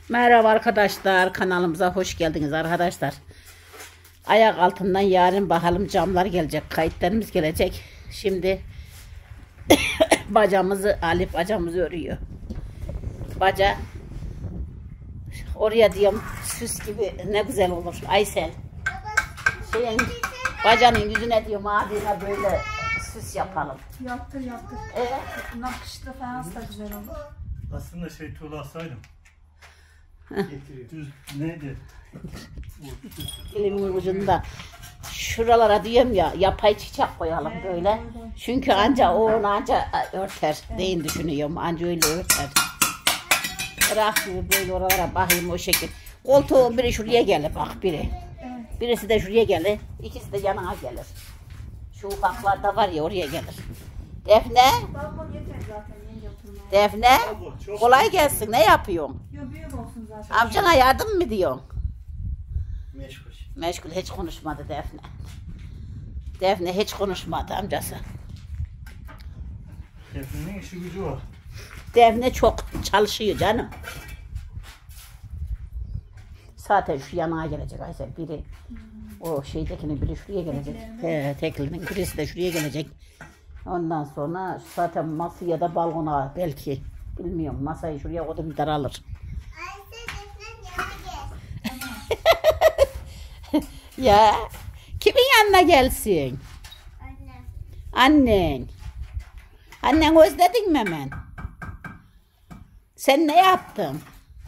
Merhaba arkadaşlar, kanalımıza hoş geldiniz arkadaşlar. Ayak altından yarın bakalım camlar gelecek, kayıtlarımız gelecek. Şimdi Alip bacamızı örüyor. Baca oraya diyorum süs gibi ne güzel olur Aysel. Bacanın yüzüne diyorum adına böyle süs yapalım. Yaptır. Evet. Nakışlı falan da güzel olur. Aslında tuğlasaydım. Düz neydi? Elimin ucunda. Şuralara diyorum ya yapay çiçek koyalım böyle. Çünkü onu örter. Deyin düşünüyorum. Anca öyle örter. Bırak böyle oralara bakayım o şekil. Koltuğun biri şuraya gelir bak biri. Birisi de şuraya gelir. İkisi de yanına gelir. Şu ufaklarda var ya oraya gelir. Defne. Defne. Kolay gelsin. Ne yapıyorsun? Yok büyük olsun zaten. Amcana yardım mı diyorsun? Meşgul. Meşgul hiç konuşmadı Defne. Defne hiç konuşmadı amcası. Defne'nin işi gücü var. Defne çok çalışıyor canım. Zaten şu yanına gelecek Aysel biri. O şeydekinin biri şuraya gelecek. Teklinin birisi de şuraya gelecek. Ondan sonra zaten masa ya da balkona belki. Bilmiyorum masayı şuraya koydum daralır. Ya kimin yanına gelsin? Annen. Annen özledin mi hemen? Sen ne yaptın?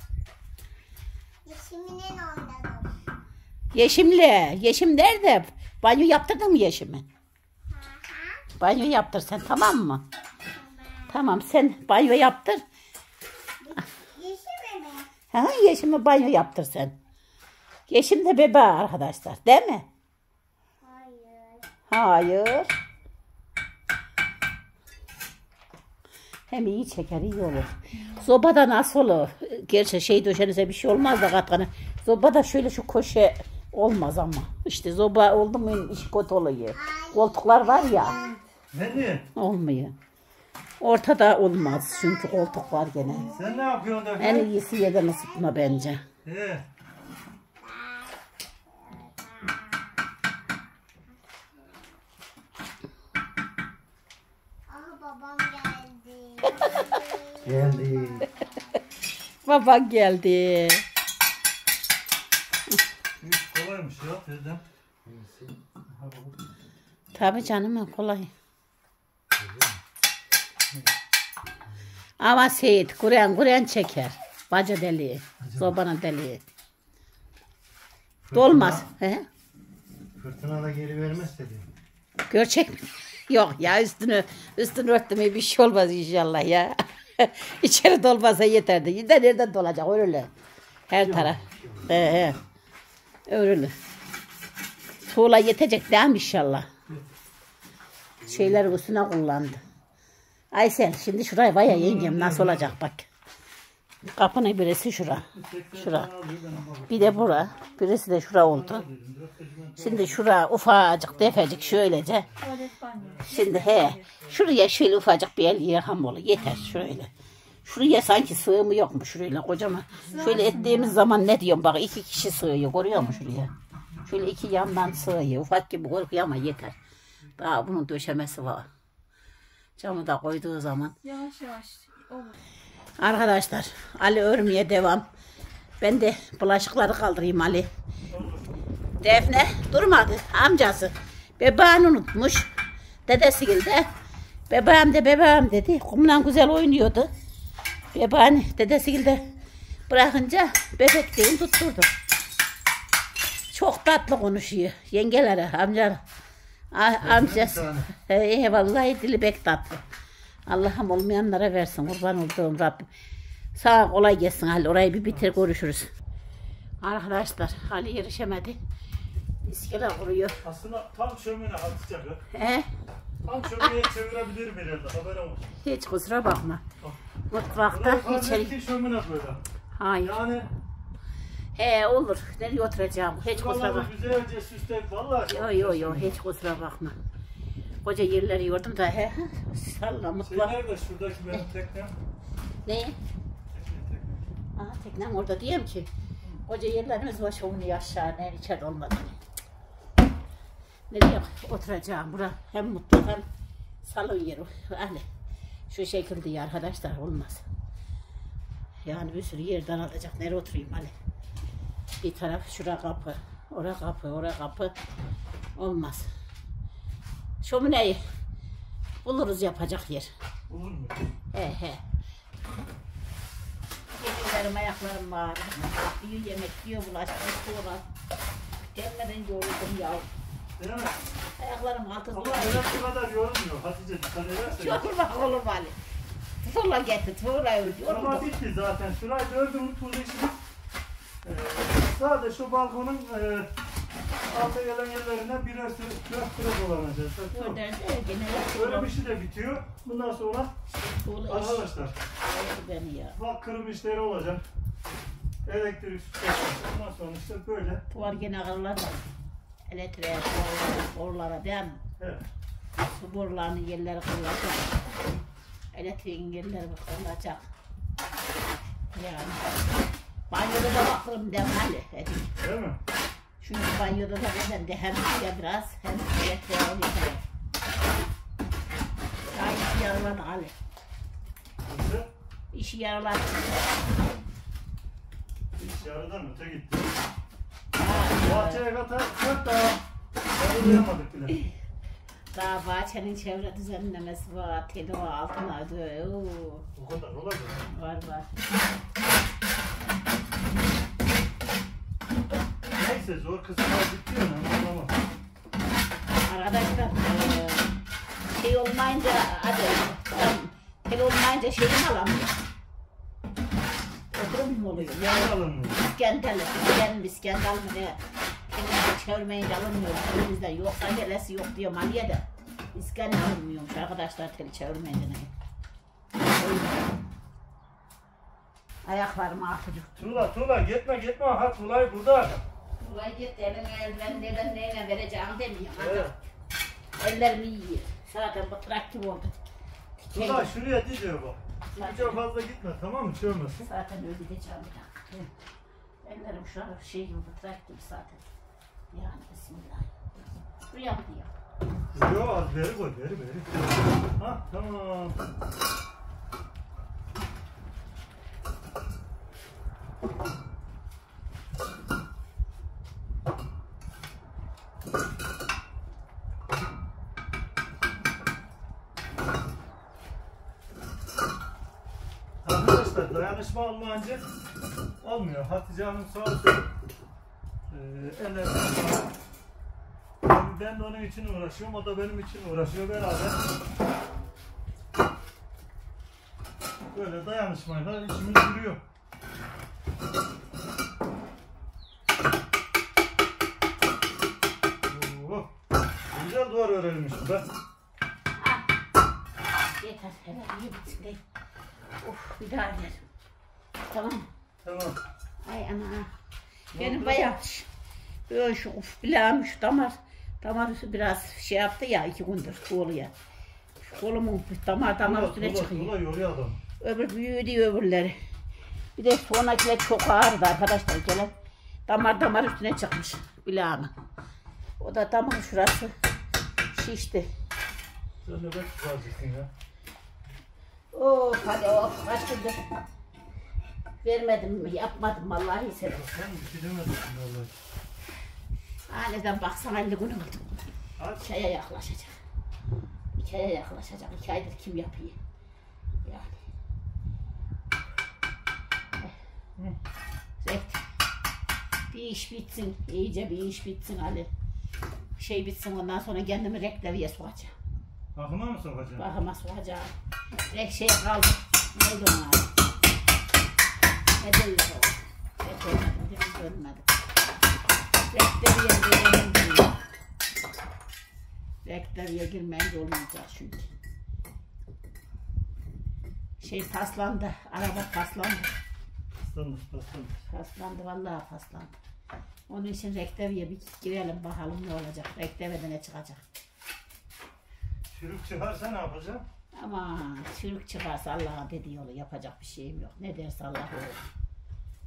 Yeşim'in ondan. Yeşim nerede? Banyo yaptırdın mı Yeşim'i? Banyo yaptır sen tamam mı? Tamam sen banyo yaptır. Yeşim mi? Ha, Yeşim'e banyo yaptır sen. Yeşim de bebe arkadaşlar değil mi? Hayır. Hem iyi çeker iyi olur. Sobada nasıl olur? Gerçi döşenize bir şey olmaz da katkanı. Sobada şöyle şu köşe olmaz ama. İşte zoba oldu mu iş kötü oluyor. Koltuklar var ya. Ne? Olmuyor. Ortada olmaz çünkü koltuk var gene. Sen ne yapıyorsun Defne? En iyisi yerden ısıtma bence. He. Aha babam geldi. Geldi. Baban geldi. İş kolaymış ya teyzem. Tabii canım kolay. Ama Seyit Kur'an çeker. Baca deliği. Zobanın deliği. Dolmaz. He? Fırtına da geri vermez dedi. Gerçek mi? Yok ya üstünü örttüm bir şey olmaz inşallah ya. İçeri dolmasa yeterdi. Yine nereden dolacak öyle. Her taraf. He. Öyle. Tuğla yetecek değil mi inşallah? Şeyleri üstüne kullandı. Aysel şimdi şuraya vay ya yengem nasıl olacak bak. Kapının birisi şura. Bir de bura. Birisi de şura oldu. Şimdi şura ufacık defecik şöylece. Şimdi şuraya şöyle ufacık bir el yıkam olur. Yeter şöyle. Şuraya sanki sığımı yok mu şurayla kocaman. Şöyle ettiğimiz zaman ne diyorum bak 2 kişi sığıyor görüyor musun şuraya? Şöyle 2 yandan sığıyor. Ufak gibi korkuyor ama yeter. Daha bunun döşemesi var. Camı da koyduğu zaman. Yavaş olur. Arkadaşlar Ali örmeye devam. Ben de bulaşıkları kaldırayım Ali. Defne durmadı amcası. Bebeğini unutmuş. Dedesi geldi. Bebeğim dedi. Kumla güzel oynuyordu. Bebeğini dedesi geldi. Bırakınca bebek değil tutturdu. Çok tatlı konuşuyor. Yengeleri amcası. Vallahi dili pek tatlı. Allah'ım olmayanlara versin. Kurban olduğum Rabbim. Sağ kolay gelsin Ali. Orayı bir bitir görüşürüz. Arkadaşlar Ali erişemedi. İskele kuruyor. Aslında tam şömine atacak ya. He? Tam şömineye çevirebilirim herhalde haberim var. Hiç kusura bakma. Mutfakta içeri. Hazreti şömine böyle. Hayır. Yani Olur. Nereye oturacağım? Hiç kusura bakma. şuraları güzelce süsleyip vallahi. Yo hiç kusura bakma. Koca yerleri yordum da Salla mutfak. Nerede şuradaki benim teknem? Ne? Tekne. Aha Teknen orada diyeyim ki koca yerlerimiz var şovunu aşağı ne içeride olmadı. Ne diyeyim oturacağım bura hem mutlu hem salon yeri. Hani şu şekilde ya arkadaşlar olmaz. Yani bir sürü yerden alacak. Nereye oturayım hani. Bir taraf şura kapı, oraya kapı, oraya kapı olmaz. Şömineyi buluruz yapacak yer. Olur mu? He. Ellerim ayaklarım var. Yiyor yemek, yiyor bulaşık, sonra gelmeden yoruldum ya. Değil mi? Ayaklarım altı Ama duvar. bu kadar yorulmuyor. Hatice dikkat edersen. Yorulmak olur bari. Tuğla getir, tuğla Ama yoruldum. bitti zaten. Şurayı dördüm bu işimiz. Sadece şu balkonun alta gelen yerlerinden birer sıra dolanacağız. Öyle bir şey de bitiyor. Bundan sonra arkadaşlar Beni ya. bak kırım işleri olacak. Elektrik süsleri. Ondan sonra işte böyle. Tuvar gene ağırlar da. Elektriğe, borulara değil mi? Evet. Su borularının yerleri kırılacak. Elektriğin yerleri kırılacak. Yani. Banyoda da bakarım demeli. Değil mi? Çünkü banyoda da ben de hem suya biraz hem elektriğe oynayacağım. Daha işi yarıladı Ali. Nasıl? İşi yarıladı. İş yarıdan öte gitti. Daha, Bahçeye kadar daha yarılayamadık bile. daha bahçenin çevre düzenlemesi var. Teli var altına ödüyor. O kadar olacak. Var. Neyse zor kısımlar bitiyor ama. Arkadaşlar şey olmayınca tel olmayınca şeyim alamıyor. Oturum mu oluyor? Yer alınmıyor. İskendal mı ne? Kendimizi çevirmeyince alınmıyor. Elimizde yoksa gelesi yok diyor maliye de. İskendal alınmıyormuş arkadaşlar teli çevirmeyince ne? Ayaklarım ağrıyor. Tuğla gitme ha Tuğla'yı burada. Vay git elden neyle vereceğim demiyorum. Evet. Ellerimi yiyor. Zaten bu traktör oldu. Tuğla şuraya diyor bak. Çok fazla gitme tamam mı? Çömmesin. Zaten ödeyeceğim bir dakika. Ellerim şu an şey gibi traktör zaten. Yani bismillah. Buraya mı diyor? Yok az beri koy beri. Ha tamam. Arkadaşlar dayanışma olmayınca olmuyor. Hatice Hanım sağ olsun. Ben de onun için uğraşıyorum, o da benim için uğraşıyor beraber. Böyle dayanışmayla işimiz yürüyor. Güzel duvar öreilmiş bu be. Yeter hele iyi bitsin de. Of bir daha ver. Tamam. Tamam. Ay ana. Benim bayağı böyle şu bilağım şu damar biraz şey yaptı ya 2 gündür oluyor. Şu kolumun damar üstüne çıkıyor. Tuğla yoruyor adam. Öbür büyüdü öbürleri. Bir de sonrakiler çok ağırdı arkadaşlar gelen. Damar üstüne çıkmış bilağımın. O da damar şurası şişti. Sen de bek tutacaksın ya. Of hadi of kaç gündür. Vermedim yapmadım vallahi severim. Sen bir şey demedin vallahi. Aniden baksana 50 gün oldu. Aç. 2 aya yaklaşacak. 2 aya yaklaşacak. 2 aydır kim yapıyor? Yani. Zeyt. Bir iş bitsin. İyice bir iş bitsin Ali. Şey bitsin ondan sonra kendimi rekleviye sokacağım. Bakıma mı sokacaksın? Bakıma sokacağım. Şey kaldı. Neydi onun adı? Ne değil o? Görmedim. Rekleviye girmeyince olmayacak çünkü. Şey paslandı. Araba paslandı. Paslandı vallahi paslandı. Onun için rekleviye bir girelim bakalım ne olacak. Rekleviyede ne çıkacak. Çürük çıkarsa ne yapacaksın? Ama çürük çıkarsa Allah'ın dediği yolu yapacak bir şeyim yok. Ne derse Allah olur.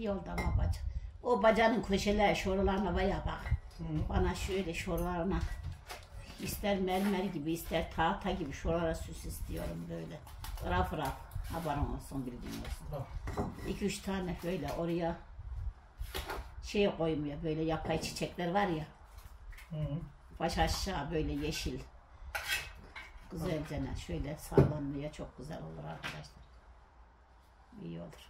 İyi oldu ama baca. O bacanın köşeleri şuralarına baya bak. Hı. Bana şöyle şuralarına ister mermer gibi ister tahta gibi şuralara süs istiyorum böyle. Raf raf. Haberin olsun bildiğin olsun. 2-3 tane böyle oraya şey koymuyor böyle yapay çiçekler var ya. Hı. Baş aşağı böyle yeşil. Güzelce şöyle sallanmaya çok güzel olur arkadaşlar. İyi olur.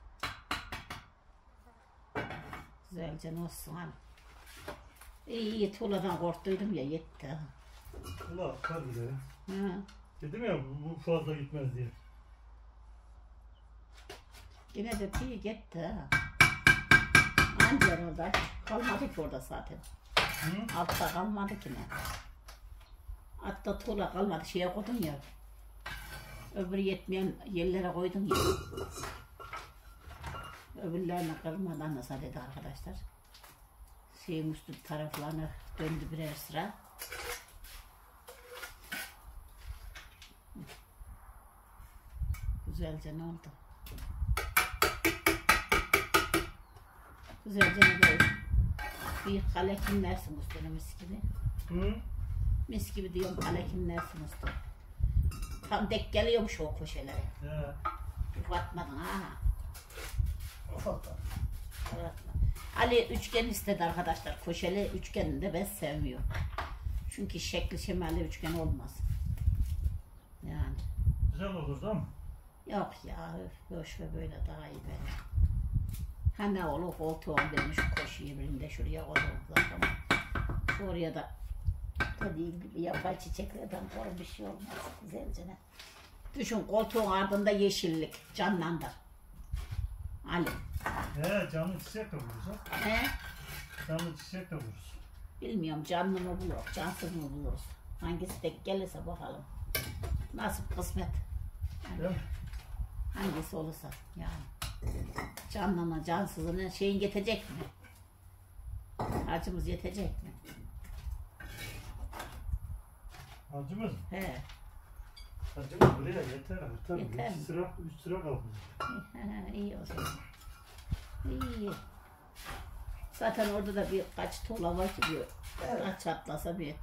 Güzelce olsun hani. İyi tuğladan korktuydum ya yetti. Ha. Ulan akar bile ya. Hı. Dedim ya bu fazla gitmez diye. Yine de iyi gitti. Ha. Anca orada kalmadı ki orada zaten. Hı? Altta kalmadı ki ne. Altta tuğla kalmadı şeye koydun ya. Öbür yetmeyen yerlere koydun ya. Öbürlerine kırmadan nasıl dedi arkadaşlar. Şeyin üstü taraflarını döndü birer sıra. Güzelce ne oldu? Güzelce ne oldu? Bir kale kimlersin üstüne mis gibi. Hı? Mis gibi diyorum kale kimlersin üstüne. Tam dek geliyormuş o köşelere. Ya. Fatma'dan ha. Ufaktan. Evet. Ali üçgen istedi arkadaşlar. Köşeli üçgenini de ben sevmiyorum. Çünkü şekli şemali üçgen olmaz. Yani. Güzel olur değil mi? Yok ya boş ve böyle daha iyi bence. Ha ne olur koltuğum demiş koşuyor birinde şuraya koydum zaten. Şuraya da dediğim gibi yapay çiçeklerden koy bir şey olmaz. Güzelce ne. Düşün koltuğun ardında yeşillik canlandır. Ali. He canlı çiçek de vururuz ha. He? Canlı çiçek de vururuz. Bilmiyorum canlı mı buluruz, cansız mı buluruz. Hangisi tek gelirse bakalım. Nasip kısmet. Yani Değil mi? hangisi olursa yani. Canlına cansızına şeyin yetecek mi? Harcımız yetecek mi? Harcımız mı? He. Harcımız buraya yeter artar. Yeter mi? 3 sıra kaldı. İyi o zaman. İyi. Zaten orada da birkaç tuğla var ki bir evet. Çatlasa bir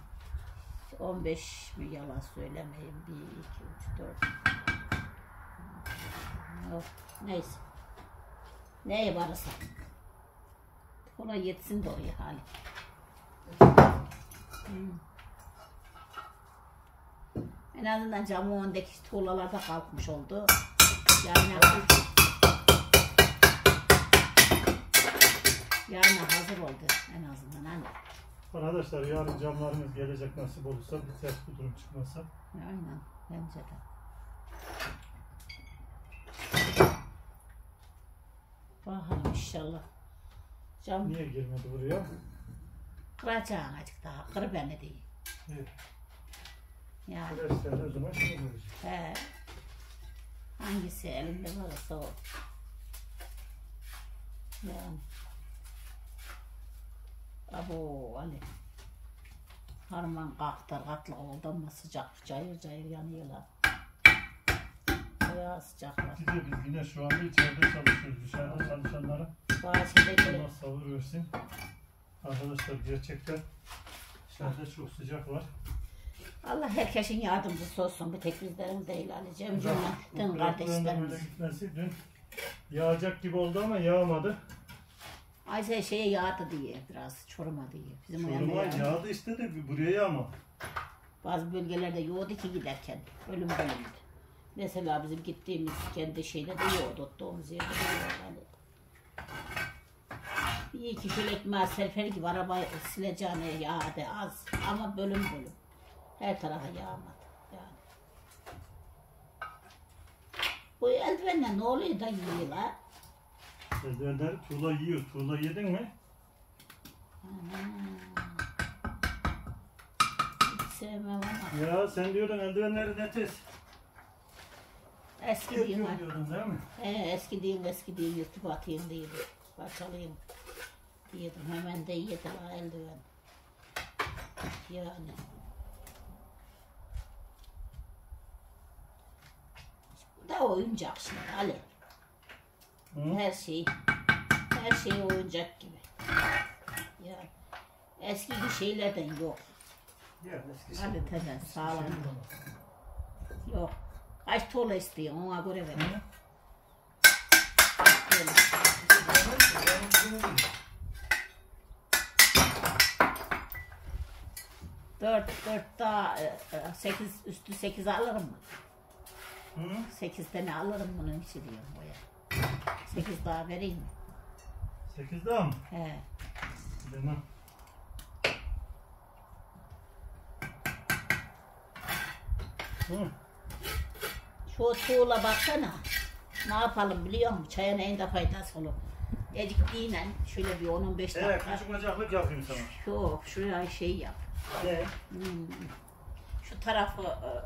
15 mi yalan söylemeyeyim. 1, 2, 3, 4. Yok. Neyse. Neye varırsa. Ona yetsin de oraya hali. En azından camın önündeki tuğlalar da kalkmış oldu. Yani yarına hazır oldu en azından hani. Arkadaşlar yarın camlarımız gelecek nasip olursa bir ters bir durum çıkmazsa. Aynen bence de. Bakalım inşallah. Cam Niye girmedi buraya? kıracağım azıcık daha. Kır beni değil. Evet. Yani. Derslerle o zaman şunu verecek. He. Hangisi elinde varsa o. Yani. Abo Ali. Harman kalktı katlı oldu ama sıcak cayır cayır yanıyorlar. Bayağı sıcaklar. Bir de biz yine şu anda içeride çalışıyoruz. Dışarıda çalışanlara Bahçede Allah sabır versin. Arkadaşlar gerçekten dışarıda çok sıcak var. Allah herkesin yardımcısı olsun. Bir tek bizlerin değil Ali'ciğim. Cümletin Böyle kardeşlerimiz. gitmesi dün yağacak gibi oldu ama yağmadı. Ayşe şeye yağdı diye biraz Çorum'a diye. Bizim o Çorum'a yana yağdı işte de buraya yağmadı. bazı bölgelerde yoğdu ki giderken. Bölüm bölümdü. Mesela bizim gittiğimiz kendi şeyde de yoğdu. Ottuğumuz yerde de yoğdu. Bir iki şöyle ekmeği serper gibi araba sileceğine yağdı az. Ama bölüm bölüm. Her tarafa yağmadı. Yani. Bu eldivenle ne oluyor da yiyorlar? Eldivenler tuğla yiyor. Tuğla yedin mi? Hiç sevmem ama. Ya sen diyordun eldivenleri ne tez? Eski Yapıyor diyeyim. diyordun değil mi? Eski diyeyim yırtıp atayım diyordum. Parçalayayım diyordum. Hemen de yeter eldiven. Yani. Bu da oyuncak şimdi Ali. Hı? Her şey her şey oyuncak gibi. Ya eski şeylerden yok. Ya eski şey. Kaliteden sağlam. Yok. Kaç tuğla istiyorsun ona göre ver. Dört daha 8 üstü 8 alırım mı? Hı? 8 tane alırım bunun içi diyorum boya. 8 daha vereyim mi? 8 daha mı? He. Demem. Hı. Şu tuğla baksana. Ne yapalım biliyor musun? Çaya neyin de faydası olur. Edikliğiyle şöyle bir 10-15 Evet, dakika. küçük bacaklık yapayım sana. Şuraya şey yap. Ne? Şu tarafı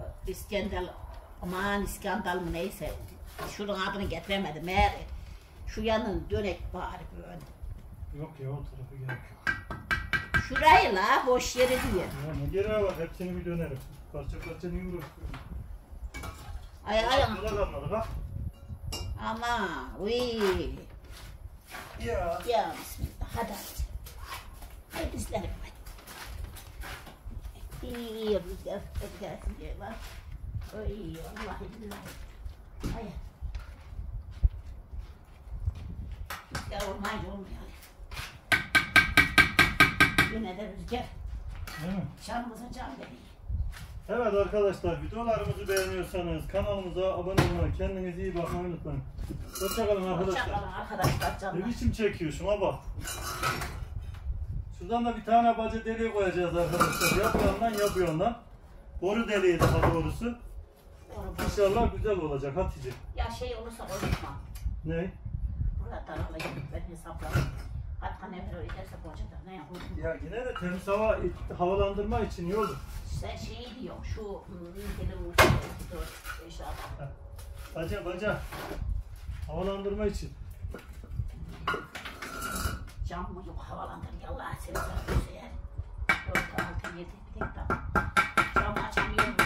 İskandal mı neyse. Şunun adını getiremedim. Eğer şu yanın dönek bari böyle. Yok ya, o tarafa gerek yok. Şurayı la boş yeri diye. Ya ne gereği var, hepsini bir dönerim. Parça parça niye uğraşıyorum? Ay. Yola kalmadı bak. Ama uy. Ya. Ya bismillah hadi. Hay bizlerim hadi. İyi rüzgar gelsin diye bak. Oy Allah billahi. Hay. Rüzgar olmayınca olmuyor. Yine de rüzgar. Değil mi? Canımıza can veriyor. Evet arkadaşlar, videolarımızı beğeniyorsanız kanalımıza abone olmayı, kendinize iyi bakmayı unutmayın. Hoşçakalın arkadaşlar. Hoşçakalın arkadaşlar Ne canlar. biçim çekiyor, şuna bak. Şuradan da bir tane baca deliği koyacağız arkadaşlar. Ya bu yandan ya bu yandan. Boru deliği daha doğrusu. İnşallah güzel olacak Hatice. Ya şey olursa unutma. Ne? Burada alayım ben hesaplarım. Hatta ne böyle giderse kocadan ne yapalım. Ya yine de temiz havalandırma için iyi olur. Sen şey diyor şu ülkede inşallah. Baca. Havalandırma için. Cam mı yok havalandır Allah'ı seversen eğer. 4, 6, 7 bir tek daha. Camı açamıyorum.